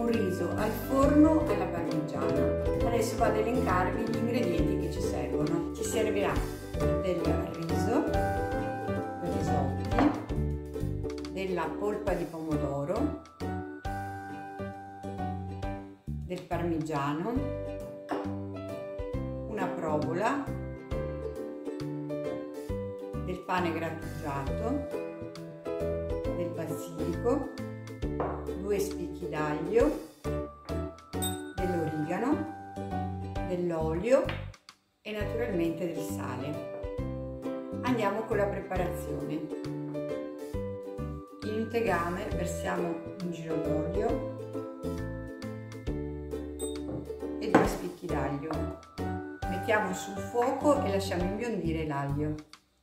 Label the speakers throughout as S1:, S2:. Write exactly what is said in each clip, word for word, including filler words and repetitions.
S1: un riso al forno alla parmigiana. Adesso vado ad elencarvi gli ingredienti che ci servono. Ci servirà del riso, del risotti, della polpa di pomodoro, del parmigiano, una provola, del pane grattugiato, del basilico, due spicchi d'aglio, dell'origano, dell'olio e naturalmente del sale. Andiamo con la preparazione. In un tegame versiamo un giro d'olio e due spicchi d'aglio. Mettiamo sul fuoco e lasciamo imbiondire l'aglio.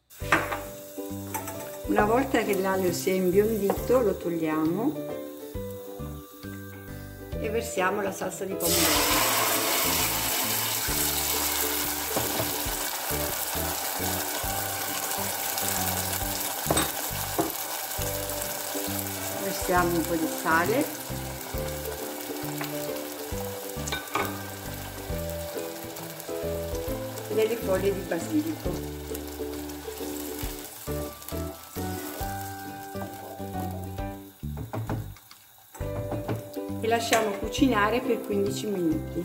S1: Una volta che l'aglio si è imbiondito lo togliamo e versiamo la salsa di pomodoro. Versiamo un po' di sale e delle foglie di basilico. E lasciamo cucinare per quindici minuti.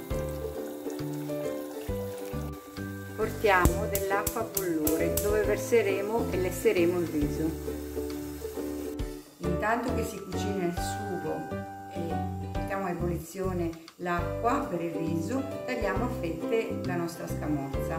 S1: Portiamo dell'acqua a bollore dove verseremo e lesseremo il riso. Intanto che si cucina il sugo e mettiamo a ebollizione l'acqua per il riso, tagliamo a fette la nostra scamorza.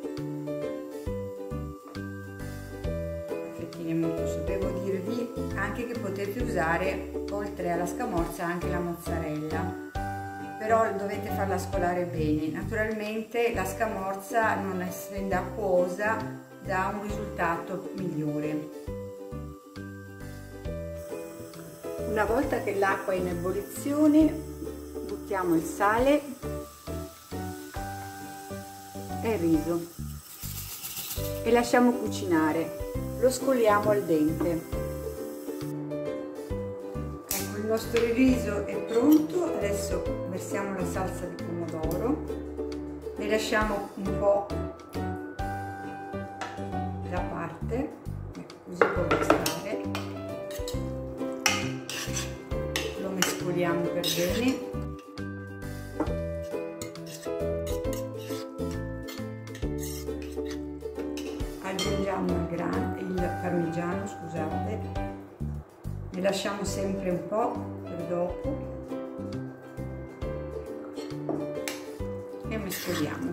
S1: A fettine molto su. Devo dirvi anche che potete usare oltre alla scamorza anche la mozzarella, però dovete farla scolare bene. Naturalmente la scamorza, non essendo acquosa, dà un risultato migliore. Una volta che l'acqua è in ebollizione, buttiamo il sale e il riso e lasciamo cucinare. Lo scoliamo al dente. Ecco, il nostro riso è pronto. Adesso versiamo la salsa di pomodoro, ne lasciamo un po' da parte, ecco, così può bastare. Lo mescoliamo per bene. Aggiungiamo il, grano, il parmigiano, scusate, ne lasciamo sempre un po' per dopo e mescoliamo.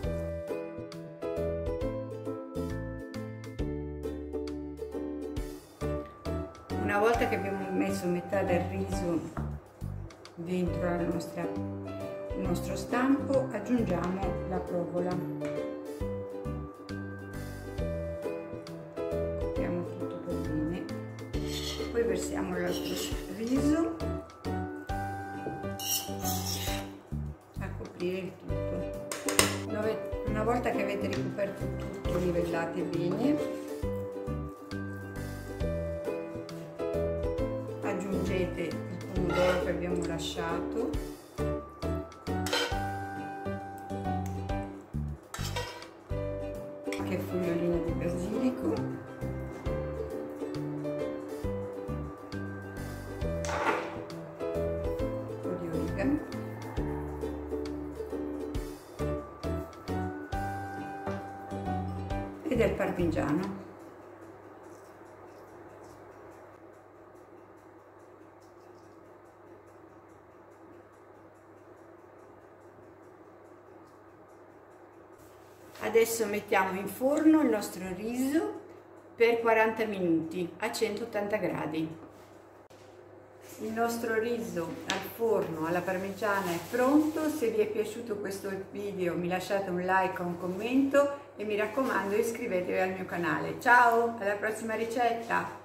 S1: Una volta che abbiamo messo metà del riso dentro la nostra, il nostro stampo, aggiungiamo la provola. Poi versiamo l'altro riso a coprire il tutto. Una volta che avete ricoperto tutto, livellate bene, aggiungete il pomodoro che abbiamo lasciato, anche fogliolina di basilico, e del parmigiano. Adesso mettiamo in forno il nostro riso per quaranta minuti a centottanta gradi. Il nostro riso al forno alla parmigiana è pronto. Se vi è piaciuto questo video mi lasciate un like o un commento e mi raccomando iscrivetevi al mio canale. Ciao, alla prossima ricetta!